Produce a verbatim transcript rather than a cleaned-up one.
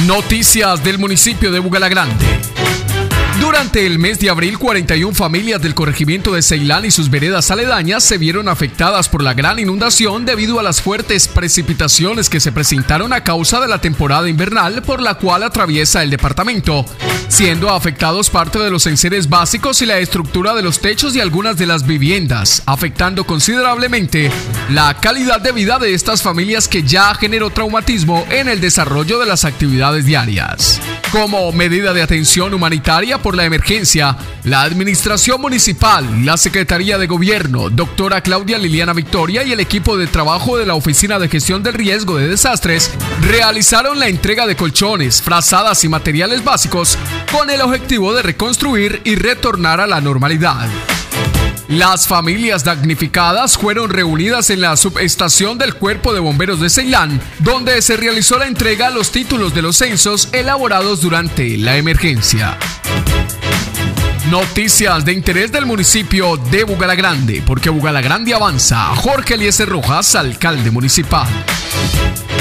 Noticias del municipio de Bugalagrande. Durante el mes de abril, cuarenta y una familias del corregimiento de Ceilán y sus veredas aledañas se vieron afectadas por la gran inundación debido a las fuertes precipitaciones que se presentaron a causa de la temporada invernal por la cual atraviesa el departamento, siendo afectados parte de los enseres básicos y la estructura de los techos de algunas de las viviendas, afectando considerablemente la calidad de vida de estas familias que ya generó traumatismo en el desarrollo de las actividades diarias. Como medida de atención humanitaria por la emergencia, la Administración Municipal, la Secretaría de Gobierno, doctora Claudia Liliana Victoria y el equipo de trabajo de la Oficina de Gestión del Riesgo de Desastres realizaron la entrega de colchones, frazadas y materiales básicos con el objetivo de reconstruir y retornar a la normalidad. Las familias damnificadas fueron reunidas en la subestación del Cuerpo de Bomberos de Ceilán, donde se realizó la entrega a los títulos de los censos elaborados durante la emergencia. Noticias de interés del municipio de Bugalagrande, porque Bugalagrande avanza. Jorge Eliezer Rojas, alcalde municipal.